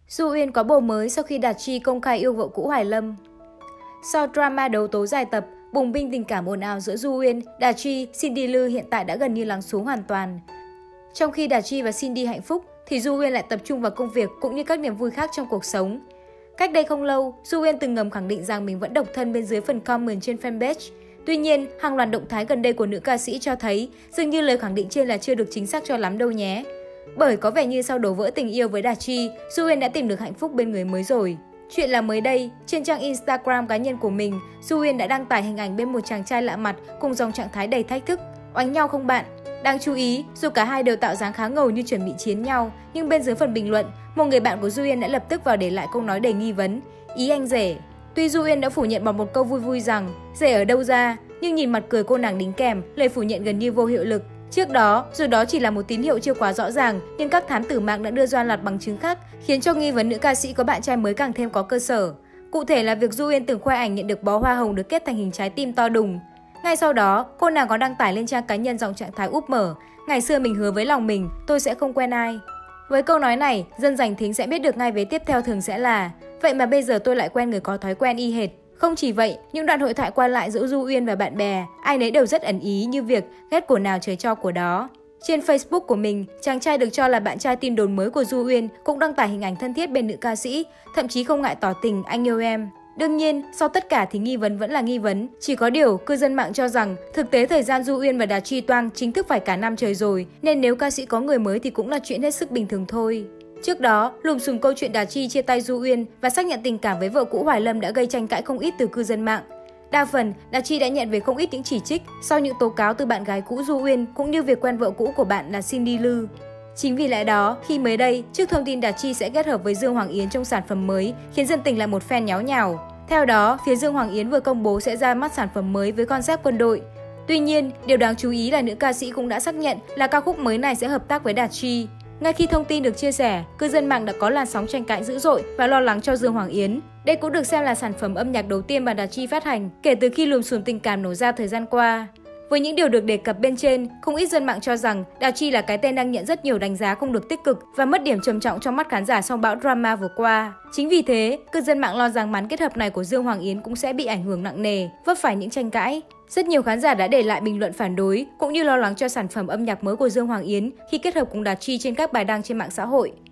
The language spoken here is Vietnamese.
Du Uyên có bồ mới sau khi Đạt Chi công khai yêu vợ cũ Hoài Lâm. Sau drama đấu tố dài tập, bùng binh tình cảm ồn ào giữa Du Uyên, Đạt Chi, Cindy Lư hiện tại đã gần như lắng xuống hoàn toàn. Trong khi Đạt Chi và Cindy hạnh phúc, thì Du Uyên lại tập trung vào công việc cũng như các niềm vui khác trong cuộc sống. Cách đây không lâu, Du Uyên từng ngầm khẳng định rằng mình vẫn độc thân bên dưới phần comment trên fanpage. Tuy nhiên, hàng loạt động thái gần đây của nữ ca sĩ cho thấy dường như lời khẳng định trên là chưa được chính xác cho lắm đâu nhé. Bởi có vẻ như sau đổ vỡ tình yêu với Đạt Chi, Du Uyên đã tìm được hạnh phúc bên người mới rồi. Chuyện là mới đây, trên trang Instagram cá nhân của mình, Du Uyên đã đăng tải hình ảnh bên một chàng trai lạ mặt cùng dòng trạng thái đầy thách thức. Oánh nhau không bạn? Đáng chú ý, dù cả hai đều tạo dáng khá ngầu như chuẩn bị chiến nhau, nhưng bên dưới phần bình luận, một người bạn của Du Uyên đã lập tức vào để lại câu nói đầy nghi vấn. Ý anh rể. Tuy Du Uyên đã phủ nhận bằng một câu vui vui rằng rể ở đâu ra, nhưng nhìn mặt cười cô nàng đính kèm, lời phủ nhận gần như vô hiệu lực. Trước đó, dù đó chỉ là một tín hiệu chưa quá rõ ràng, nhưng các thám tử mạng đã đưa ra loạt bằng chứng khác, khiến cho nghi vấn nữ ca sĩ có bạn trai mới càng thêm có cơ sở. Cụ thể là việc Du Uyên từng khoe ảnh nhận được bó hoa hồng được kết thành hình trái tim to đùng. Ngay sau đó, cô nàng có đăng tải lên trang cá nhân dòng trạng thái úp mở, ngày xưa mình hứa với lòng mình, tôi sẽ không quen ai. Với câu nói này, dân giành thính sẽ biết được ngay vế tiếp theo thường sẽ là vậy mà bây giờ tôi lại quen người có thói quen y hệt. Không chỉ vậy, những đoạn hội thoại qua lại giữa Du Uyên và bạn bè, ai nấy đều rất ẩn ý như việc ghét của nào trời cho của đó. Trên Facebook của mình, chàng trai được cho là bạn trai tin đồn mới của Du Uyên cũng đăng tải hình ảnh thân thiết bên nữ ca sĩ, thậm chí không ngại tỏ tình anh yêu em. Đương nhiên, sau tất cả thì nghi vấn vẫn là nghi vấn, chỉ có điều cư dân mạng cho rằng thực tế thời gian Du Uyên và Đạt Chi toang chính thức phải cả năm trời rồi, nên nếu ca sĩ có người mới thì cũng là chuyện hết sức bình thường thôi. Trước đó, lùm xùm câu chuyện Đạt Chi chia tay Du Uyên và xác nhận tình cảm với vợ cũ Hoài Lâm đã gây tranh cãi không ít từ cư dân mạng. Đa phần, Đạt Chi đã nhận về không ít những chỉ trích sau những tố cáo từ bạn gái cũ Du Uyên cũng như việc quen vợ cũ của bạn là Cindy Lư. Chính vì lẽ đó, khi mới đây, trước thông tin Đạt Chi sẽ kết hợp với Dương Hoàng Yến trong sản phẩm mới, khiến dân tình là một fan nháo nhào. Theo đó, phía Dương Hoàng Yến vừa công bố sẽ ra mắt sản phẩm mới với concept quân đội. Tuy nhiên, điều đáng chú ý là nữ ca sĩ cũng đã xác nhận là ca khúc mới này sẽ hợp tác với Đạt Chi. Ngay khi thông tin được chia sẻ, cư dân mạng đã có làn sóng tranh cãi dữ dội và lo lắng cho Dương Hoàng Yến. Đây cũng được xem là sản phẩm âm nhạc đầu tiên mà Đạt Chi phát hành kể từ khi lùm xùm tình cảm nổ ra thời gian qua. Với những điều được đề cập bên trên, không ít dân mạng cho rằng Đạt Chi là cái tên đang nhận rất nhiều đánh giá không được tích cực và mất điểm trầm trọng trong mắt khán giả sau bão drama vừa qua. Chính vì thế, cư dân mạng lo rằng màn kết hợp này của Dương Hoàng Yến cũng sẽ bị ảnh hưởng nặng nề, vấp phải những tranh cãi. Rất nhiều khán giả đã để lại bình luận phản đối cũng như lo lắng cho sản phẩm âm nhạc mới của Dương Hoàng Yến khi kết hợp cùng Đạt Chi trên các bài đăng trên mạng xã hội.